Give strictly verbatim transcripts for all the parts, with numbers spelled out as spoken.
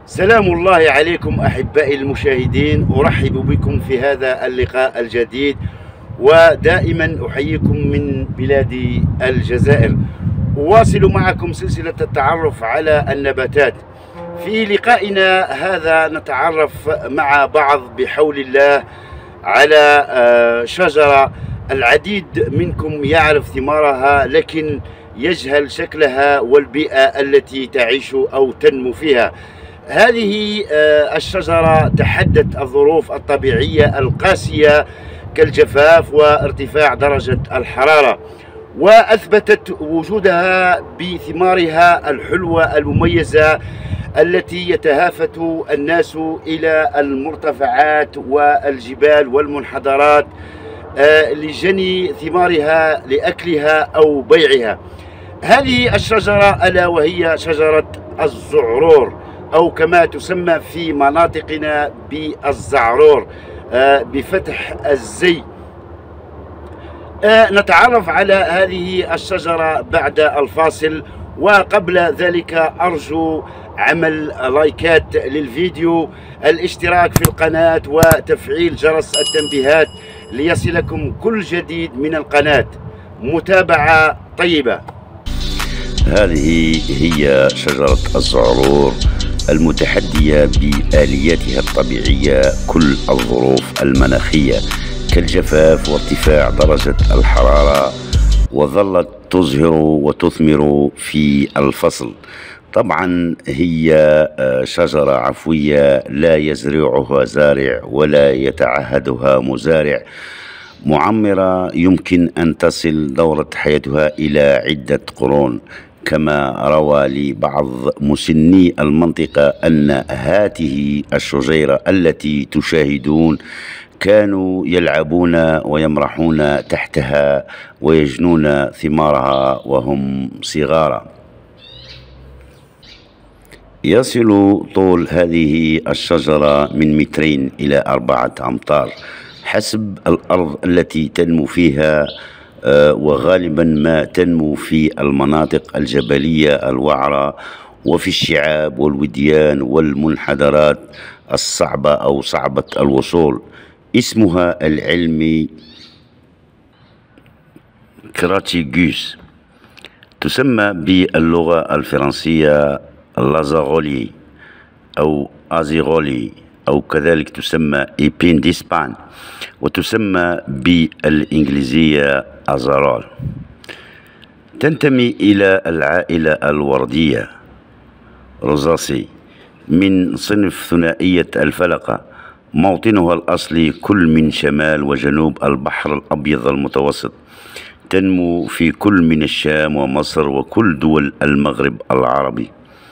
سلام الله عليكم أحبائي المشاهدين، أرحب بكم في هذا اللقاء الجديد، ودائما أحييكم من بلاد الجزائر. أواصل معكم سلسلة التعرف على النباتات. في لقائنا هذا نتعرف مع بعض بحول الله على شجرة العديد منكم يعرف ثمارها، لكن يجهل شكلها والبيئة التي تعيش أو تنمو فيها. هذه الشجرة تحدت الظروف الطبيعية القاسية كالجفاف وارتفاع درجة الحرارة، وأثبتت وجودها بثمارها الحلوة المميزة التي يتهافت الناس إلى المرتفعات والجبال والمنحدرات لجني ثمارها لأكلها أو بيعها. هذه الشجرة ألا وهي شجرة الزعرور، أو كما تسمى في مناطقنا بالزعرور بفتح الزي. نتعرف على هذه الشجرة بعد الفاصل، وقبل ذلك أرجو عمل لايكات للفيديو، الاشتراك في القناة وتفعيل جرس التنبيهات ليصلكم كل جديد من القناة. متابعة طيبة. هذه هي شجرة الزعرور المتحدية بآلياتها الطبيعية كل الظروف المناخية كالجفاف وارتفاع درجة الحرارة، وظلت تزهر وتثمر في الفصل. طبعا هي شجرة عفوية لا يزرعها زارع ولا يتعهدها مزارع، معمرة يمكن أن تصل دورة حياتها إلى عدة قرون، كما روى لي بعض مسني المنطقة أن هذه الشجيرة التي تشاهدون كانوا يلعبون ويمرحون تحتها ويجنون ثمارها وهم صغار. يصل طول هذه الشجرة من مترين إلى أربعة أمتار حسب الأرض التي تنمو فيها، وغالبا ما تنمو في المناطق الجبلية الوعرة وفي الشعاب والوديان والمنحدرات الصعبة أو صعبة الوصول. اسمها العلمي كراتيغوس، تسمى باللغة الفرنسية لازاغولي أو أزيغولي، أو كذلك تسمى إيبين ديسبان، وتسمى بالإنجليزية أزارول. تنتمي إلى العائلة الوردية روزاسي من صنف ثنائية الفلقة. موطنها الأصلي كل من شمال وجنوب البحر الأبيض المتوسط. تنمو في كل من الشام ومصر وكل دول المغرب العربي.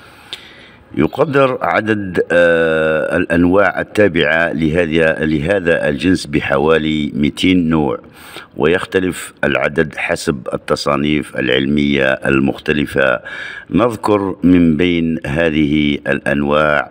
يقدر عدد آه الأنواع التابعة لهذا لهذا الجنس بحوالي مئتين نوع، ويختلف العدد حسب التصانيف العلمية المختلفة. نذكر من بين هذه الأنواع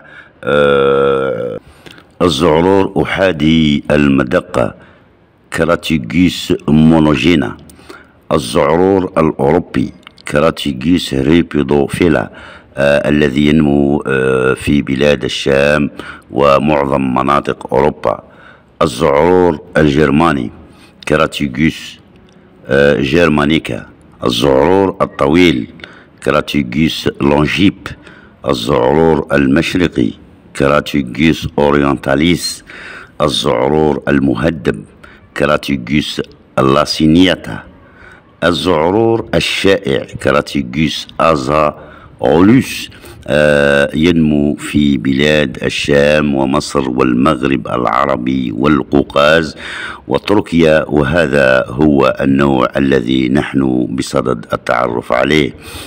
آه الزعرور أحادي المدقة كراتيغوس مونوجينا، الزعرور الأوروبي كراتيغوس ريبيدوفيلا آه الذي ينمو آه في بلاد الشام ومعظم مناطق أوروبا، الزعرور الجرماني كراتيغوس آه جيرمانيكا، الزعرور الطويل كراتيغوس لونجيب، الزعرور المشرقي كراتيغوس أورينتاليس، الزعرور المهدب كراتيغوس لاسينياتا، الزعرور الشائع كراتيغوس أزا أولوس آه ينمو في بلاد الشام ومصر والمغرب العربي والقوقاز وتركيا، وهذا هو النوع الذي نحن بصدد التعرف عليه.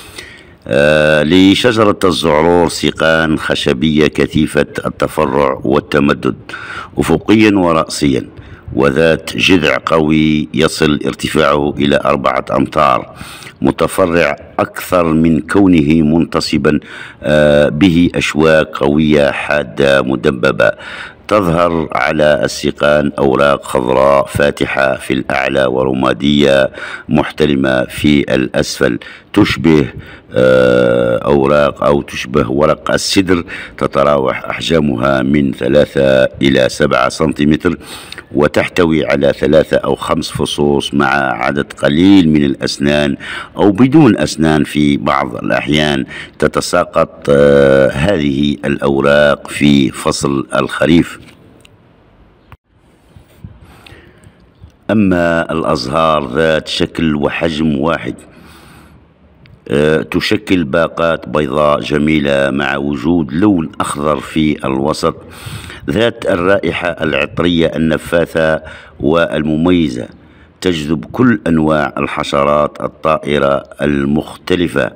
آه لشجرة الزعرور سيقان خشبية كثيفة التفرع والتمدد أفقيا ورأسيا، وذات جذع قوي يصل ارتفاعه إلى أربعة أمتار، متفرع أكثر من كونه منتصبا به أشواك قوية حادة مدببة. تظهر على السيقان أوراق خضراء فاتحة في الأعلى ورمادية محتلمة في الأسفل، تشبه أوراق أو تشبه ورق السدر، تتراوح أحجامها من ثلاثة إلى سبعة سنتيمتر، وتحتوي على ثلاثة أو خمس فصوص مع عدد قليل من الأسنان أو بدون أسنان في بعض الأحيان. تتساقط هذه الأوراق في فصل الخريف. أما الأزهار ذات شكل وحجم واحد تشكل باقات بيضاء جميلة مع وجود لون أخضر في الوسط، ذات الرائحة العطرية النفاثة والمميزة، تجذب كل أنواع الحشرات الطائرة المختلفة.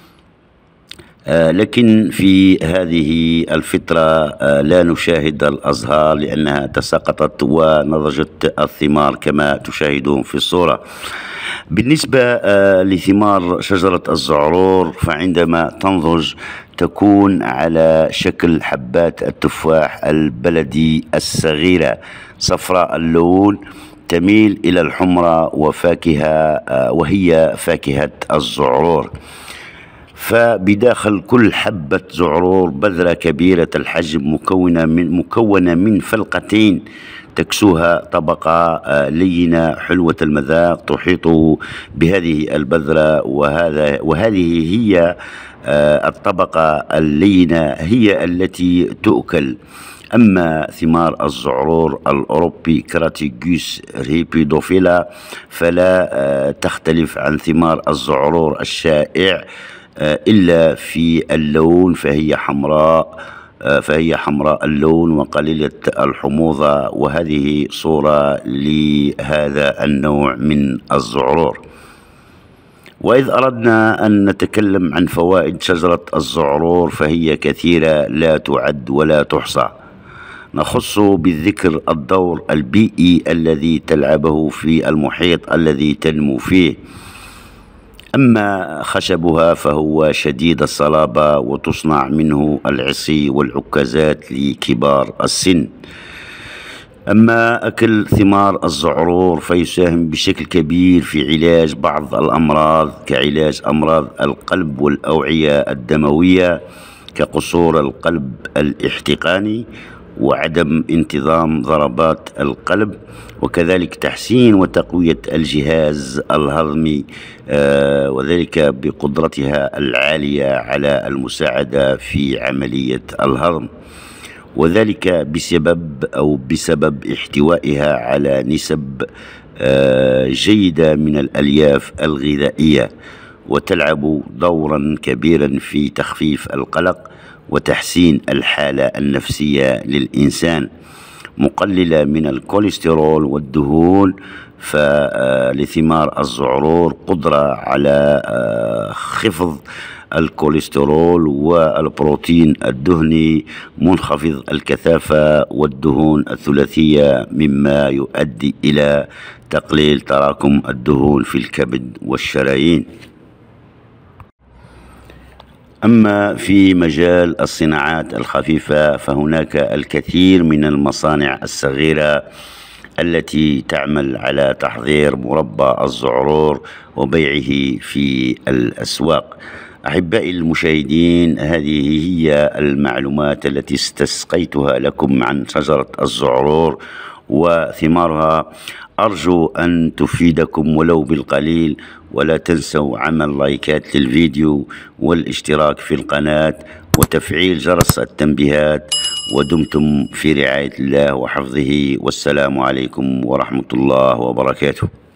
لكن في هذه الفترة لا نشاهد الأزهار لأنها تساقطت ونضجت الثمار كما تشاهدون في الصورة. بالنسبة لثمار شجرة الزعرور، فعندما تنضج تكون على شكل حبات التفاح البلدي الصغيرة، صفراء اللون، تميل إلى الحمرة، وفاكهة وهي فاكهة الزعرور. فبداخل كل حبة زعرور بذرة كبيرة الحجم مكونة من مكونة من فلقتين تكسوها طبقة لينة حلوة المذاق تحيط بهذه البذرة، وهذا وهذه هي الطبقة اللينة هي التي تؤكل. أما ثمار الزعرور الأوروبي كراتيجوس ريبيدوفيلا فلا تختلف عن ثمار الزعرور الشائع إلا في اللون، فهي حمراء فهي حمراء اللون وقليلة الحموضة، وهذه صورة لهذا النوع من الزعرور. وإذ أردنا أن نتكلم عن فوائد شجرة الزعرور فهي كثيرة لا تعد ولا تحصى. نخص بالذكر الدور البيئي الذي تلعبه في المحيط الذي تنمو فيه. أما خشبها فهو شديد الصلابة وتصنع منه العصي والعكازات لكبار السن. أما أكل ثمار الزعرور فيساهم بشكل كبير في علاج بعض الأمراض كعلاج أمراض القلب والأوعية الدموية كقصور القلب الاحتقاني وعدم انتظام ضربات القلب، وكذلك تحسين وتقوية الجهاز الهضمي، آه وذلك بقدرتها العالية على المساعدة في عملية الهضم، وذلك بسبب أو بسبب احتوائها على نسب آه جيدة من الألياف الغذائية، وتلعب دورا كبيرا في تخفيف القلق وتحسين الحالة النفسية للإنسان، مقللة من الكوليسترول والدهون. فلثمار الزعرور قدرة على خفض الكوليسترول والبروتين الدهني منخفض الكثافة والدهون الثلاثية، مما يؤدي إلى تقليل تراكم الدهون في الكبد والشرايين. أما في مجال الصناعات الخفيفة فهناك الكثير من المصانع الصغيرة التي تعمل على تحضير مربى الزعرور وبيعه في الأسواق. أحبائي المشاهدين، هذه هي المعلومات التي استسقيتها لكم عن شجرة الزعرور وثمارها. أرجو أن تفيدكم ولو بالقليل، ولا تنسوا عمل لايكات للفيديو والاشتراك في القناة وتفعيل جرس التنبيهات، ودمتم في رعاية الله وحفظه، والسلام عليكم ورحمة الله وبركاته.